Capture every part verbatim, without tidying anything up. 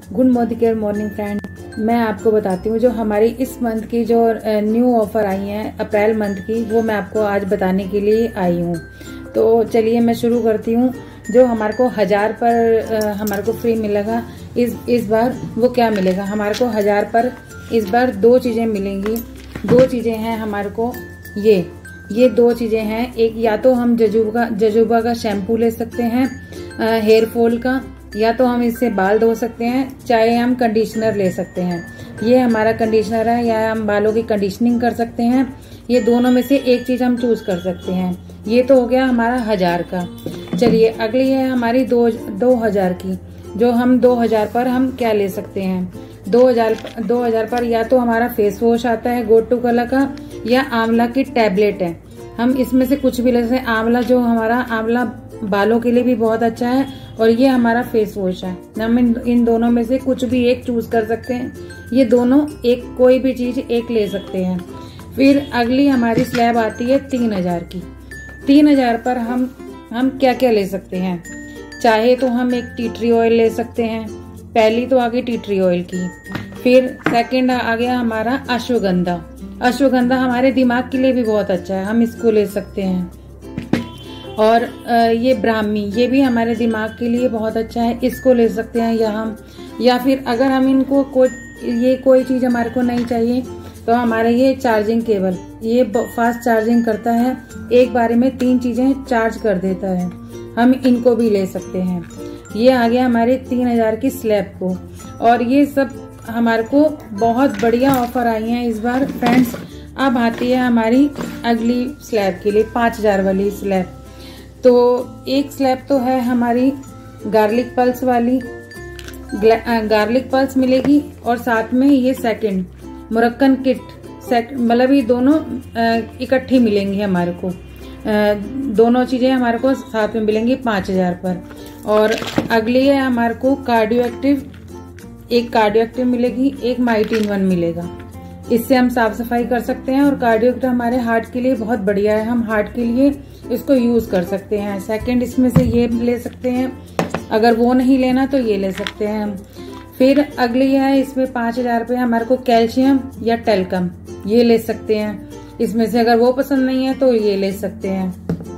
Good morning care morning friend. मैं आपको बताती हूँ जो हमारी इस मंथ की जो न्यू ऑफर आई हैं अप्रैल मंथ की, वो मैं आपको आज बताने के लिए आई हूँ। तो चलिए मैं शुरू करती हूँ। जो हमारे को हजार पर हमारे को फ्री मिलेगा इस इस बार, वो क्या मिलेगा हमारे को हजार पर इस बार दो चीजें मिलेंगी। दो चीजें हैं हमारे को, ये ये दो चीजें हैं। एक या तो हम जजूबा जजूबा का शैम्पू ले सकते हैं हेयर फॉल का, या तो हम इससे बाल धो सकते हैं, चाहे हम कंडीशनर ले सकते हैं। ये हमारा कंडीशनर है, या हम बालों की कंडीशनिंग कर सकते हैं। ये दोनों में से एक चीज हम चूज कर सकते हैं। ये तो हो गया हमारा हजार का। चलिए अगली है हमारी दो दो हजार की। जो हम दो हजार पर हम क्या ले सकते हैं, दो हजार दो हजार पर या तो हमारा फेस वॉश आता है गो टू कलर का, या आंवला की टैबलेट है। हम इसमें से कुछ भी ले सकते हैं। आंवला जो हमारा आंवला बालों के लिए भी बहुत अच्छा है, और ये हमारा फेस वॉश है। हम इन, इन दोनों में से कुछ भी एक चूज कर सकते हैं। ये दोनों एक कोई भी चीज एक ले सकते हैं। फिर अगली हमारी स्लैब आती है तीन हजार की। तीन हजार पर हम हम क्या क्या ले सकते हैं। चाहे तो हम एक टी ट्री ऑयल ले सकते हैं। पहली तो आ गई टी ट्री ऑयल की। फिर सेकंड आ गया हमारा अश्वगंधा। अश्वगंधा हमारे दिमाग के लिए भी बहुत अच्छा है, हम इसको ले सकते हैं। और ये ब्राह्मी, ये भी हमारे दिमाग के लिए बहुत अच्छा है, इसको ले सकते हैं। या हम या फिर अगर हम इनको कोई ये कोई चीज हमारे को नहीं चाहिए तो हमारे ये चार्जिंग केबल, ये फास्ट चार्जिंग करता है, एक बारे में तीन चीजें चार्ज कर देता है, हम इनको भी ले सकते हैं। ये आ गया हमारे तीन हजार की स्लैब को। और ये सब हमारे को बहुत बढ़िया ऑफर आई हैं इस बार फ्रेंड्स। अब आती है हमारी अगली स्लैब के लिए, पांच हजार वाली स्लैब। तो एक स्लैब तो है हमारी गार्लिक पल्स वाली, गार्लिक पल्स मिलेगी, और साथ में ये सेकंड मुरक्कन किट, मतलब ये दोनों इकट्ठी मिलेंगी हमारे को। दोनों चीजें हमारे को साथ में मिलेंगी पांच हजार पर। और अगली है हमारे को कार्डियो एक्टिव, एक कार्डियो एक्टिव मिलेगी, एक माइटिन वन मिलेगा। इससे हम साफ सफाई कर सकते हैं, और कार्डियो एक्टिव हमारे हार्ट के लिए बहुत बढ़िया है, हम हार्ट के लिए इसको यूज कर सकते हैं। सेकंड इसमें से ये ले सकते हैं, अगर वो नहीं लेना तो ये ले सकते हैं हम। फिर अगली है इसमें पांच हजार पे हमारे को कैल्शियम या टेल्कम, ये ले सकते हैं। इसमें से अगर वो पसंद नहीं है तो ये ले सकते हैं।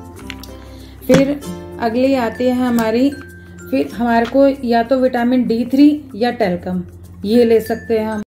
फिर अगली आती है हमारी, फिर हमारे को या तो विटामिन डी थ्री या टेल्कम, ये ले सकते हैं हम।